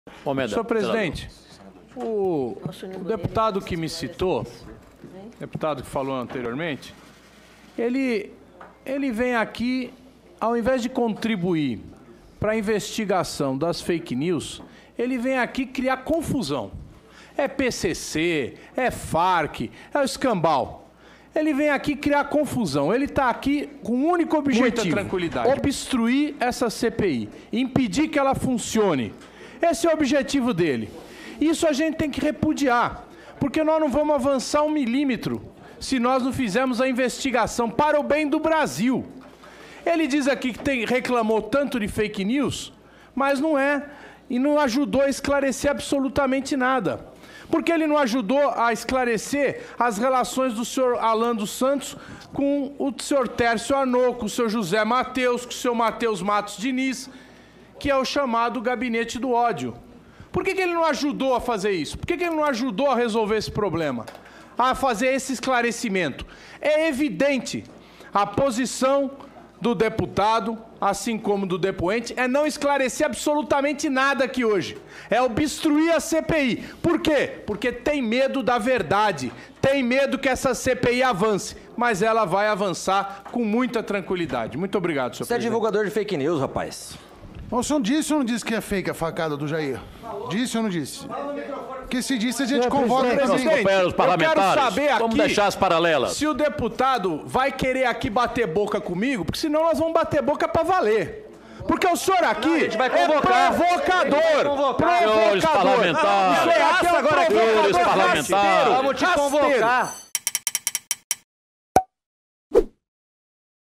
Senhor presidente, o deputado que me citou, deputado que falou anteriormente, ele vem aqui, ao invés de contribuir para a investigação das fake news, ele vem aqui criar confusão. É PCC, é Farc, é o escambau. Ele vem aqui criar confusão. Ele está aqui com um único objetivo: obstruir essa CPI, impedir que ela funcione. Esse é o objetivo dele. Isso a gente tem que repudiar, porque nós não vamos avançar 1 milímetro se nós não fizermos a investigação para o bem do Brasil. Ele diz aqui que reclamou tanto de fake news, mas não é, e não ajudou a esclarecer absolutamente nada. Porque ele não ajudou a esclarecer as relações do senhor Alan dos Santos com o senhor Tércio Arnaud, com o senhor José Mateus, com o senhor Matheus Matos Diniz, que é o chamado gabinete do ódio. Por que ele não ajudou a fazer isso? Por que ele não ajudou a resolver esse problema? A fazer esse esclarecimento? É evidente, a posição do deputado, assim como do depoente, é não esclarecer absolutamente nada aqui hoje. É obstruir a CPI. Por quê? Porque tem medo da verdade. Tem medo que essa CPI avance. Mas ela vai avançar com muita tranquilidade. Muito obrigado, senhor presidente. Você é divulgador de fake news, rapaz. O senhor disse ou não disse que é fake a facada do Jair? Disse ou não disse? Porque se disse, a gente convoca os parlamentares. Eu quero saber aqui, vamos deixar as paralelas. Se o deputado vai querer aqui bater boca comigo, porque senão nós vamos bater boca para valer. Porque o senhor aqui vai convocar. É provocador. Senhores parlamentares. Senhores parlamentares. Vamos te convocar.